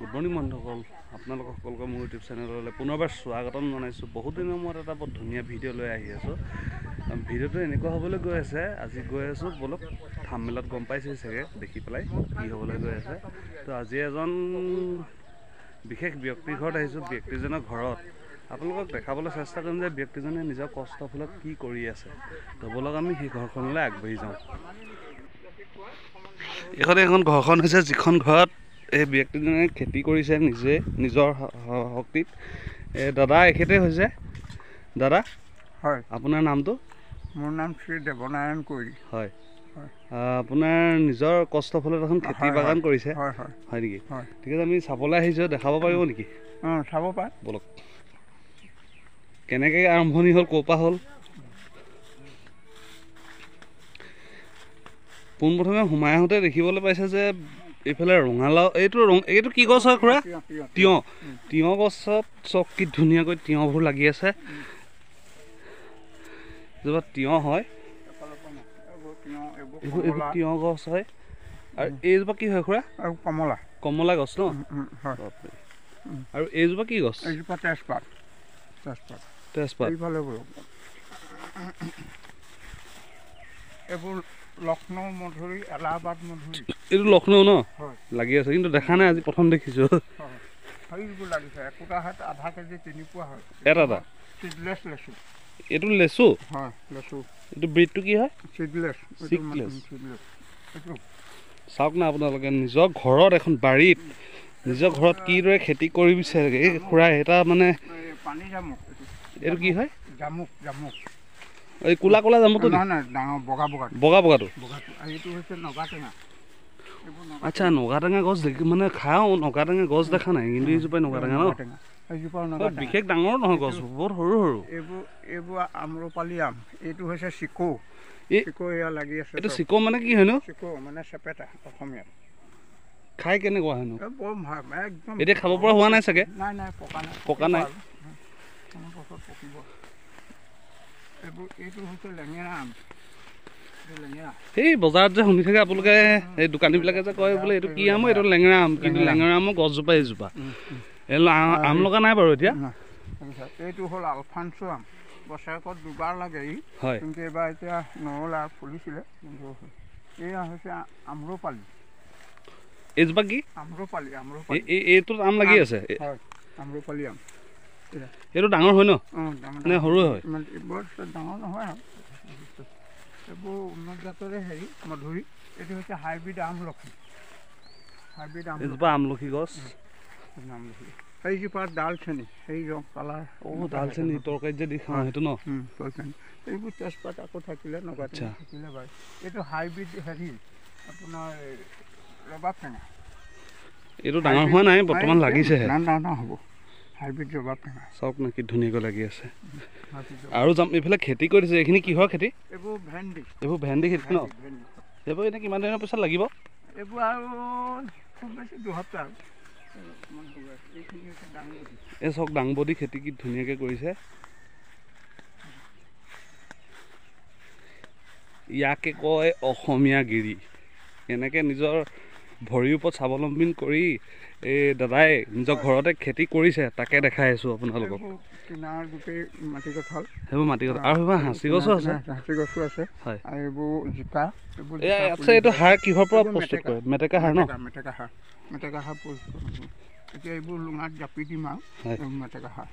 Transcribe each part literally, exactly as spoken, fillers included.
Good morning বন্ধুসকল, আপোনালোকক সকলোকে মোৰ ইউটিউব চেনেললৈ পুনৰবাৰ স্বাগতম জনাইছোঁ। বহুত দিনৰ মূৰত এটা বৰ ধুনীয়া ভিডিঅ' লৈ আহি আছোঁ। ভিডিঅ'টো এনেকুৱা হ'বলৈ গৈ আছে, আজি গৈ আছোঁ বলক থাম্বনেইলত গম পাইছে চাগে দেখি পেলাই কি হ'বলৈ গৈ আছে। তো আজি এজন বিশেষ ব্যক্তিৰ ঘৰত আহিছোঁ। ব্যক্তিজনৰ ঘৰত আপোনালোকক দেখাবলৈ চেষ্টা কৰিম যে ব্যক্তিজনে নিজৰ কষ্টৰ ফলত কি কৰি আছে। তো বলক আমি সেই ঘৰখনলৈ আগবাঢ়ি যাওঁ। এইখন এখন ঘৰখন হৈছে, যিখন ঘৰত এই ব্যক্তিজনে খেতি কৰিছে নিজে নিজৰ শক্তিত। এই দাদা এখেতে হৈছে। দাদা হয়, আপোনাৰ নামটো? মোৰ নাম শ্ৰী দেৱনাৰায়ণ কৈৰী। হয়, আপোনাৰ নিজৰ কষ্টৰ ফলত এখন খেতি বাগান কৰিছে, হয় হয় হয় নেকি? হয়, ঠিক আছে, আমি চাবলৈ আহিছোঁ, দেখাব পাৰিব নেকি? অঁ চাব পাৰে, বলক। কেনেকৈ আৰম্ভণি হ'ল, ক'ৰ পৰা হ'ল? পোনপ্ৰথমে সোমাই আহোঁতে দেখিবলৈ পাইছে যে এইফালে ৰঙালাও, এইটো ৰং এইটো কি গছ হয় খুৰা? তিয়ঁহ। তিয়ঁহ গছত চব কি ধুনীয়াকৈ তিয়ঁহবোৰ লাগি আছে। এইজোপা তিয়ঁহ হয়, এইবোৰ এইবোৰ তিয়ঁহ গছ হয়। আৰু এইজোপা কি হয় খুৰা? কমলা। কমলা গছ ন? আৰু এইজোপা কি গছ? এইজোপা তেজপাত। তেজপাত তেজপাত এইফালে এইবোৰ লক্ষ্ণৌ মধুৰি, এলাহাবাদ মধুৰি। এইটো লক্ষ্ণৌ ন? হয়, লাগি আছে, কিন্তু দেখা নাই, আজি প্ৰথম দেখিছোঁ। সেইবোৰ লাগিছে, একোটা হাত আধা কেজি তিনি পোৱা হয়। এটা এটা চিডলেছ লেচু। এইটো লেচু? হয়, লেচু। এইটো ব্ৰিডটো কি হয়? চিডলেছ। চিডলেছ। এইটো চাওক না আপোনালোকে, নিজৰ ঘৰত এখন বাৰীত নিজৰ ঘৰত কিদৰে খেতি কৰি বিচাৰে এই খুৰা। এটা মানে পানী জামুক। এইটো কি হয়? জামুক। জামুক এই ক'লা ক'লা জামুকটো? নহয় নহয়, ডাঙৰ বগা বগাটো। বগা বগাটো বগাটো। আৰু এইটো হৈছে নগা টেঙা। আচ্ছা, নগা টেঙা গছ দেখি মানে খাওঁ, নগা টেঙা গছ দেখা নাই, কিন্তু এইজোপাই নগা টেঙা ন? এইজোপা বিশেষ ডাঙৰ নহয় গছ, বহুত সৰু সৰু। এইবোৰ এইবোৰ আমৰপালি আম। এইটো হৈছে চিকৌ। চিকৌ এয়া লাগি আছে। এইটো চিকৌ মানে কি হয়নো? চিকৌ মানে চেপেটা অসমীয়াত। খাই কেনেকুৱা হেনো? বৰ একদম এতিয়া খাব পৰা হোৱা নাই চাগে? নাই নাই, পকা নাই। পকা নাই। পকিব এইবোৰ। এইটো হৈছে লেঙেৰা আম। এই বজাৰত যে শুনি থাকে আপোনালোকে, এই দোকানীবিলাকে যে কয় বোলে এইটো কি আম? এইটো লেঙেৰা আম। কিন্তু লেঙেৰা আমৰ গছজোপা এইজোপা। এই আম লগা নাই বাৰু এতিয়া। এইটো হ'ল আলফানছো আম। বছৰেকত দুবাৰ লাগে ই, হয়, কিন্তু এইবাৰ এতিয়া নহ'ল আৰু ফুলিছিলে। কিন্তু এয়া হৈছে আম্ৰপালি। এইজোপা কি? আম্ৰপালি। আম্ৰপালি এইটোত আম লাগি আছে? হয়, আম্ৰপালি আম। এইটো ডাঙৰ হয় ন? অঁ, ডাঙৰ নে সৰু হয়? বৰ ডাঙৰ নহয় আৰু। এইবোৰ উন্নত জাতৰে হেৰি মধুৰি। এইটো হৈছে হাইব্ৰিড আমলখি। হাইব্ৰিড আমলখি। এইজোপা আমলখি গছ। আমলখি। সেইজোপা ডালচেনি। সেই ৰং কালাৰ। অঁ, ডালচেনি তৰকাৰীত যে দি খাওঁ সেইটো ন? তৰকাৰী। এইবোৰ তেজপাত আকৌ থাকিলে নগা টেঙা থাকিলে বাৰু। এইটো হাইব্ৰিড হেৰি আপোনাৰ ৰবাব টেঙা। এইটো ডাঙৰ হোৱা নাই, বৰ্তমান লাগিছেহে। না না না, হ'ব। হাইব্ৰিড ৰবাব টেঙা। চাওক না কি ধুনীয়াকৈ লাগি আছে। আৰু যাম এইফালে খেতি কৰি দিছে। এইখিনি কিহৰ খেতি? এইবোৰ ভেন্দি। এইবোৰ ভেন্দি খেতি ন? এইবোৰ এতিয়া কিমান দিনৰ পিছত লাগিব? এইবোৰ আৰু খুব বেছি দুসপ্তাহ। এই চাওক দাংবডি খেতি কি ধুনীয়াকৈ কৰিছে। ইয়াকে কয় অসমীয়া গিৰি। এনেকৈ নিজৰ ভৰিৰ ওপৰত স্বাৱলম্বী কৰি এই দাদাই নিজৰ ঘৰতে খেতি কৰিছে, তাকে দেখাই আছোঁ আপোনালোকক। কিনাৰ গোটেই মাটি কঁঠাল, সেইবোৰ মাটি কঁঠাল। আৰু সেইবোৰ সাঁচি গছো আছে। সাঁচি গছো আছে। হয়, আৰু এইবোৰ জিকা। এইবোৰ আচ্ছা, এইটো সাৰ কিহৰ পৰা প্ৰস্তুত কৰে? মেটেকা সাৰ ন? মেটেকা সাৰ। মেটেকা সাৰ প্ৰস্তুত কৰে। এতিয়া এইবোৰ লুঙাত জাপি দিম আৰু মেটেকা সাৰ।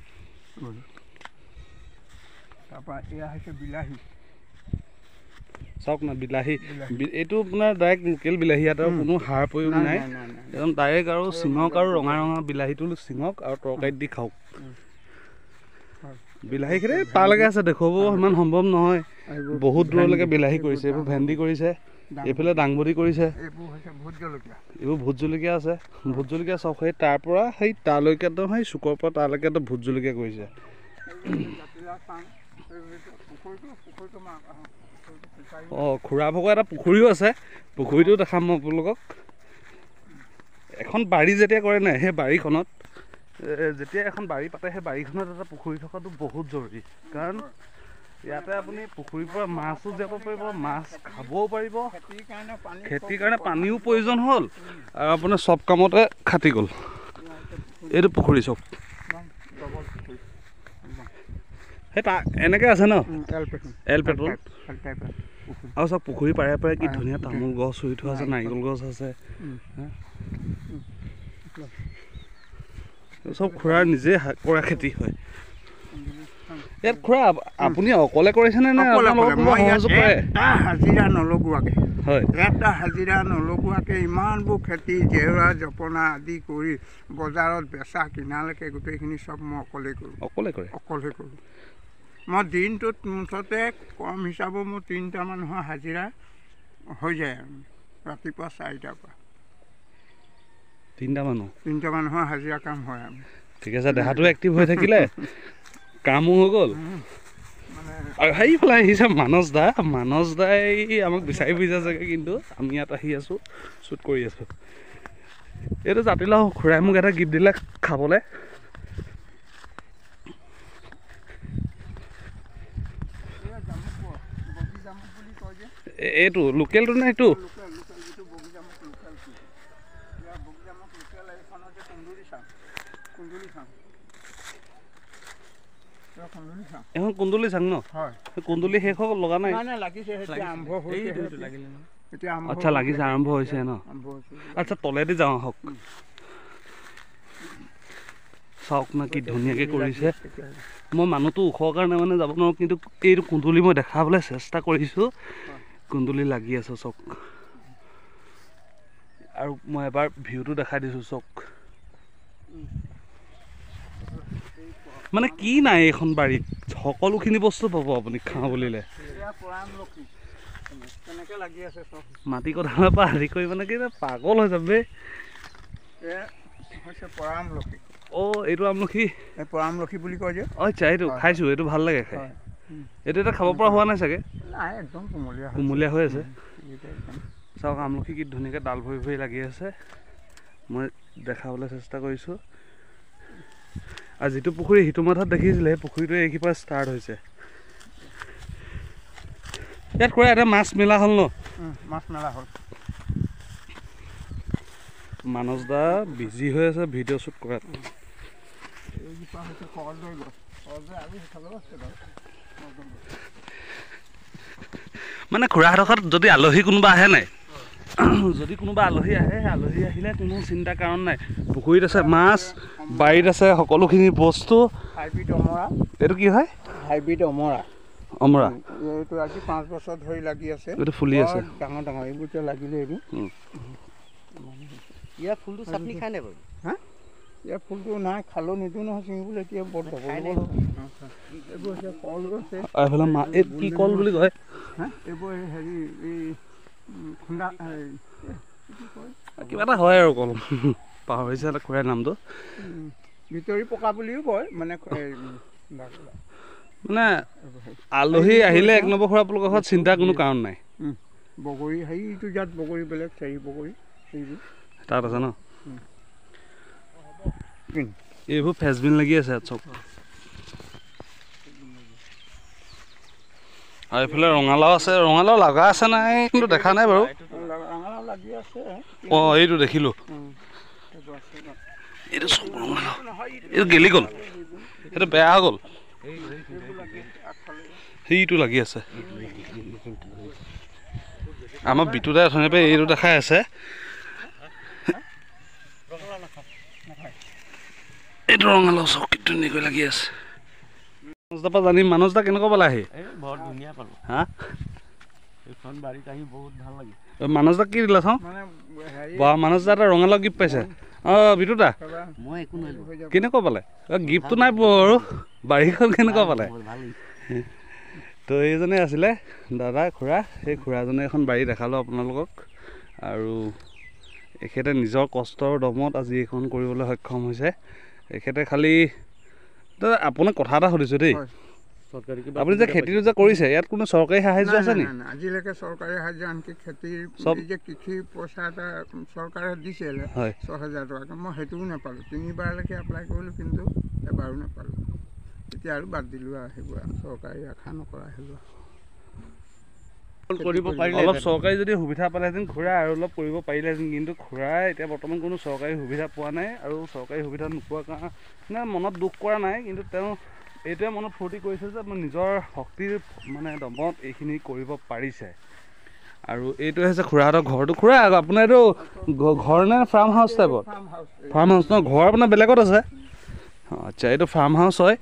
তাৰপৰা এয়া হৈছে বিলাহী। চাওক না বিলাহী। এইটো আপোনাৰ ডাইৰেক্ট লোকেল বিলাহী, ইয়াত আৰু কোনো সাৰ প্ৰয়োগ নাই। একদম ডাইৰেক্ট আৰু ছিঙক আৰু ৰঙা ৰঙা বিলাহীটো ছিঙক আৰু তৰকাৰীত দি খাওক। বিলাহী খেতি তালৈকে আছে, দেখুৱাব ইমান সম্ভৱ নহয়। বহুত দূৰলৈকে বিলাহী কৰিছে। এইবোৰ ভেন্দি কৰিছে, এইফালে দাংবডি কৰিছে। এইবোৰ ভোট জলকীয়া আছে। ভোট জলকীয়া চাওক, সেই তাৰ পৰা সেই তালৈকে একদম সেই চুকৰ পৰা তালৈকে একদম ভোট জলকীয়া কৰিছে। অঁ, খুৰা ভাগৰ এটা পুখুৰীও আছে। পুখুৰীটো দেখাম মই আপোনালোকক। এখন বাৰী যেতিয়া কৰে নাই, সেই বাৰীখনত যেতিয়া এখন বাৰী পাতে, সেই বাৰীখনত এটা পুখুৰী থকাটো বহুত জৰুৰী। কাৰণ ইয়াতে আপুনি পুখুৰীৰ পৰা মাছো জীয়াব পাৰিব, মাছ খাবও পাৰিব। খেতিৰ কাৰণে পানীও প্ৰয়োজন হ'ল আৰু আপোনাৰ চব কামতে খাটি গ'ল। এইটো পুখুৰী চব সেই তা এনেকৈ আছে ন এল পেট্ৰল আৰু চব পুখুৰী পাৰে পাৰে কি ধুনীয়া তামোল গছ ৰুই থোৱা আছে নাৰিকল গছ আছে চব খুৰাৰ নিজে কৰা খেতি হয় ইয়াত খুৰা আপুনি অকলে কৰিছেনে নে এটা হাজিৰা নলগোৱাকৈ হয় এটা হাজিৰা নলগোৱাকৈ ইমানবোৰ খেতি জেওৰা জপনা আদি কৰি বজাৰত বেচা কিনালৈকে গোটেইখিনি চব মই অকলেই কৰোঁ অকলে কৰে অকলে কৰোঁ মই দিনটোত মুঠতে কম হিচাপত মোৰ তিনিটা মানুহৰ হাজিৰা হৈ যায় আৰু ৰাতিপুৱা চাৰিটাৰ পৰা তিনিটা মানুহ তিনিটা মানুহৰ হাজিৰা কাম হয় আৰু ঠিক আছে দেহাটো এক্টিভ হৈ থাকিলে কামো হৈ গ'ল আৰু সেইফালে আহিছে মানস দা মানস দাই আমাক বিচাৰি ফুৰিছে চাগে কিন্তু আমি ইয়াত আহি আছোঁ শ্বুট কৰি আছোঁ এইটো জাতিলাও খুৰাই মোক এটা গিফ্ট দিলে খাবলৈ এইটো লোকেলটো নে এইটো এখন কুন্দুলি চাং ন কুন্দুলি শেষ হ'ল লগা নাই আচ্ছা লাগিছে আৰম্ভ হৈছে ন আচ্ছা তলেদি যাওঁ আহক চাওক না কি ধুনীয়াকৈ কৰিছে মই মানুহটো ওখৰ কাৰণে মানে যাব নোৱাৰোঁ কিন্তু এইটো কুন্দুলি মই দেখাবলৈ চেষ্টা কৰিছোঁ কুন্দুলি লাগি আছে চাওক আৰু মই এবাৰ ভিউটো দেখাই দিছোঁ চাওক মানে কি নাই এইখন বাৰীত সকলোখিনি বস্তু পাব আপুনি খাওঁ বুলিলে মাটি কঁঠালৰ পৰা আদি কৰি মানে কি পাগল হৈ যাবে অ' এইটো আমলখি পৰামলখি বুলি কয় যে আচ্ছা এইটো খাইছোঁ এইটো ভাল লাগে খাই এইটো এতিয়া খাব পৰা হোৱা নাই চাগে একদম কোমলীয়া কোমলীয়া হৈ আছে চাওক আমলখি কি ধুনীয়াকৈ ডাল ভৰি ভৰি লাগি আছে মই দেখাবলৈ চেষ্টা কৰিছোঁ আৰু যিটো পুখুৰী সিটো মাথাত দেখিছিলে সেই পুখুৰীটো এইখিৰ পৰা ষ্টাৰ্ট হৈছে ইয়াত খুৰা এটা মাছ মেলা হ'ল ন মাছ মেলা হ'ল মানস দা বিজি হৈ আছে ভিডিঅ' শ্বুট কৰাত মানে খুৰাহঁতৰ যদি আলহী কোনোবা আহে নাই যদি কোনোবা আলহী আহে আলহী আহিলে কোনো চিন্তা কাৰণ নাই পুখুৰীত আছে মাছ বাৰীত আছে সকলোখিনি বস্তু হাইব্ৰিড অমৰা এইটো কি হয় হাইব্ৰিড অমৰা অমৰা এইটো আজি পাঁচ বছৰ ধৰি লাগি আছে এইটো ফুলি আছে ডাঙৰ ডাঙৰ এইবোৰ এতিয়া লাগিলে এইবোৰ ইয়াৰ ফুলটো চাটনি খাই নাই বাৰু হা ইয়াৰ ফুলটো নাই খালো নিদিওঁ নহয় ছিঙিবলৈ এতিয়া বৰ ডবল এইবোৰ হৈছে কল আছে এইফালে মা এই কি কল বুলি কয় হা এইবোৰ হেৰি এই খুন্দা কিবা এটা হয় আৰু কল পাহৰিছে এটা খুৰাই নামটো ভিতৰি পকা বুলিও কয় মানে মানে আলহী আহিলে এক নম্বৰ খুৰা আপোনালোকৰ ঘৰত চিন্তা কোনো কাৰণ নাই বগৰী হেৰিটো ইয়াত বগৰী বেলেগ চেৰি বগৰী সেইবোৰ তাত আছে ন এইবোৰ ফেচবিন লাগি আছে ইয়াত চব আৰু এইফালে ৰঙালাও আছে ৰঙালাও লগা আছে নাই কিন্তু দেখা নাই বাৰু অঁ এইটো দেখিলোঁ এইটো চব ৰঙালাও এইটো গেলি গ'ল এইটো বেয়া হৈ গ'ল সেইটো লাগি আছে আমাৰ বিটুদাই অথনিৰ পৰা এইটো দেখাই আছে এইটো ৰঙালাও চব কি ধুনীয়াকৈ লাগি আছে মানস দা পৰা জানিম মানস দা কেনেকুৱা পালে আহি বৰ ধুনীয়া পালোঁ হা এইখন বাৰীত আহি বহুত ভাল লাগিল মানস দা কি দিলা চাওঁ বা মানস দা এটা ৰঙালাও গিফ্ট পাইছে অঁ বিটুদা মই একো নোৱাৰিলোঁ কেনেকুৱা পালে গিফ্টটো নাই পোৱা আৰু বাৰীখন কেনেকুৱা পালে তো এইজনে আছিলে দাদা খুৰা সেই খুৰাজনে এখন বাৰী দেখালোঁ আপোনালোকক আৰু এখেতে নিজৰ কষ্টৰ দমত আজি এইখন কৰিবলৈ সক্ষম হৈছে এখেতে খালি দাদা আপোনাক কথা এটা সুধিছোঁ দেই আপুনি যে খেতিটো যে কৰিছে ইয়াত কোনো চৰকাৰী সাহায্য আছে নেকি আজিলৈকে চৰকাৰী সাহায্য আনকি খেতিৰ যে কৃষি পইচা এটা চৰকাৰে দিছিলে ছয় হাজাৰ টকাকৈ মই সেইটোও নাপালোঁ তিনিবাৰলৈকে এপ্লাই কৰিলোঁ কিন্তু এবাৰো নাপালোঁ এতিয়া আৰু বাদ দিলোঁ আৰু সেইবোৰ চৰকাৰী আশা নকৰা সেইবোৰ কৰিব পাৰিলে অলপ চৰকাৰী যদি সুবিধা পালেহেঁতেন খুৰা আৰু অলপ কৰিব পাৰিলেহেঁতেন, কিন্তু খুৰাই এতিয়া বৰ্তমান কোনো চৰকাৰী সুবিধা পোৱা নাই আৰু চৰকাৰী সুবিধা নোপোৱাৰ কাৰণে মনত দুখ কৰা নাই, কিন্তু তেওঁ এইটোৱে মনত ফূৰ্তি কৰিছে যে নিজৰ শক্তিৰ মানে দমত এইখিনি কৰিব পাৰিছে। আৰু এইটো হৈছে খুৰাহঁতৰ ঘৰটো। খুৰা আপোনাৰ এইটো ঘৰ নে ফাৰ্ম হাউচ টাইপত? ফাৰ্ম হাউচ ন, ঘৰ আপোনাৰ বেলেগত আছে? আচ্ছা, এইটো ফাৰ্ম হাউচ হয়।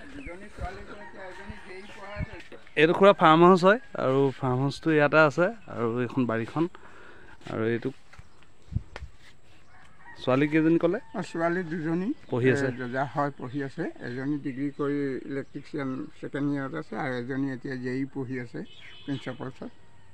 এইটো খুৰা ফাৰ্ম হাউচ হয় আৰু ফাৰ্ম হাউচটো ইয়াতে আছে আৰু এইখন বাৰীখন। আৰু এইটো ছোৱালী কেইজনী ক'লে? ছোৱালী দুজনী পঢ়ি আছে। হয়, পঢ়ি আছে। এজনী ডিগ্ৰী কৰি ইলেক্ট্ৰিচিয়ান ছেকেণ্ড ইয়েৰত আছে আৰু এজনী এতিয়া জে ই পঢ়ি আছে প্ৰিন্সিপালছত।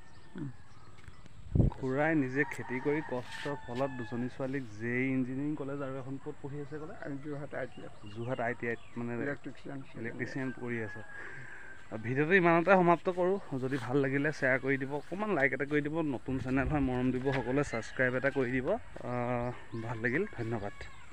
খুৰাই নিজে খেতি কৰি কষ্টৰ ফলত দুজনী ছোৱালীক জে ই ইঞ্জিনিয়াৰিং কলেজ আৰু এখন ক'ত পঢ়ি আছে ক'লে? Jorhat I T I. Jorhat I T আইত মানে ইলেক্ট্ৰিচিয়ান ইলেক্ট্ৰিচিয়ান কৰি আছে। ভিডিঅ'টো ইমানতে সমাপ্ত কৰোঁ। যদি ভাল লাগিলে শ্বেয়াৰ কৰি দিব, অকণমান লাইক এটা কৰি দিব, নতুন চেনেল হয় মৰম দিব সকলোৱে, ছাবস্ক্ৰাইব এটা কৰি দিব। ভাল লাগিল, ধন্যবাদ।